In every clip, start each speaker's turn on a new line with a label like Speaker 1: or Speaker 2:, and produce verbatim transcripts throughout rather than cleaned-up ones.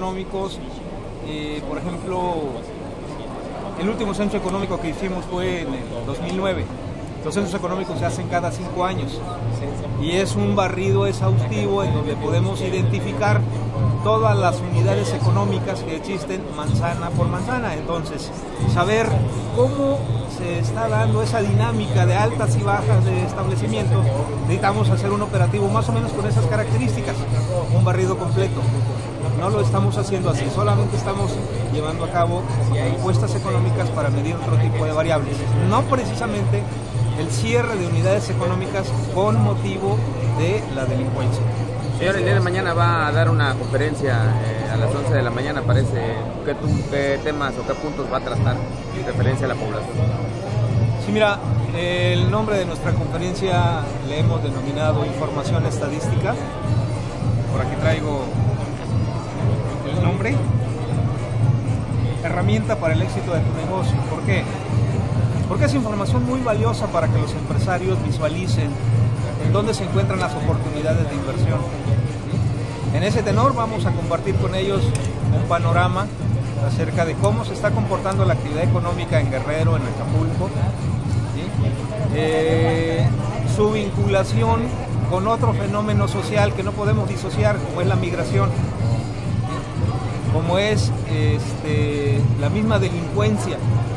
Speaker 1: económicos, eh, por ejemplo, el último censo económico que hicimos fue en el dos mil nueve. Los censos económicos se hacen cada cinco años y es un barrido exhaustivo en donde podemos identificar todas las unidades económicas que existen manzana por manzana. Entonces, saber cómo se está dando esa dinámica de altas y bajas de establecimiento, necesitamos hacer un operativo más o menos con esas características, un barrido completo. No lo estamos haciendo así, solamente estamos llevando a cabo encuestas económicas para medir otro tipo de variables, no precisamente el cierre de unidades económicas con motivo de la delincuencia.
Speaker 2: Señor, el día de mañana va a dar una conferencia eh, a las once de la mañana, parece. ¿Qué, ¿Qué temas o qué puntos va a tratar en referencia a la población?
Speaker 1: Sí, mira, el nombre de nuestra conferencia le hemos denominado Información Estadística. Por aquí traigo el nombre. Herramienta para el éxito de tu negocio. ¿Por qué? Porque es información muy valiosa para que los empresarios visualicen en dónde se encuentran las oportunidades de inversión. En ese tenor vamos a compartir con ellos un panorama acerca de cómo se está comportando la actividad económica en Guerrero, en Acapulco, ¿sí? eh, su vinculación con otro fenómeno social que no podemos disociar, como es la migración, ¿sí? Como es este, la misma delincuencia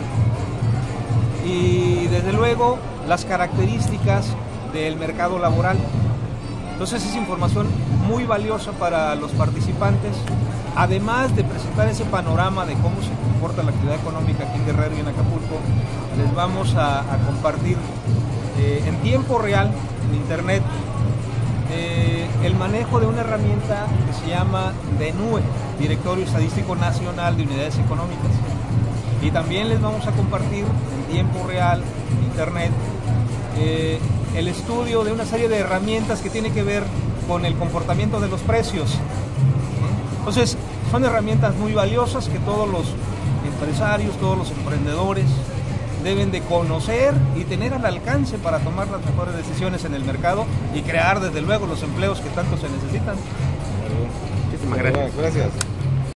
Speaker 1: y desde luego las características del mercado laboral. Entonces es información muy valiosa para los participantes, además de presentar ese panorama de cómo se comporta la actividad económica aquí en Guerrero y en Acapulco. Les vamos a, a compartir eh, en tiempo real, en internet, eh, el manejo de una herramienta que se llama D N U E, Directorio Estadístico Nacional de Unidades Económicas. Y también les vamos a compartir en tiempo real, en internet, eh, el estudio de una serie de herramientas que tiene que ver con el comportamiento de los precios. Entonces, son herramientas muy valiosas que todos los empresarios, todos los emprendedores deben de conocer y tener al alcance para tomar las mejores decisiones en el mercado y crear desde luego los empleos que tanto se necesitan.
Speaker 2: Muchísimas gracias.
Speaker 3: Gracias.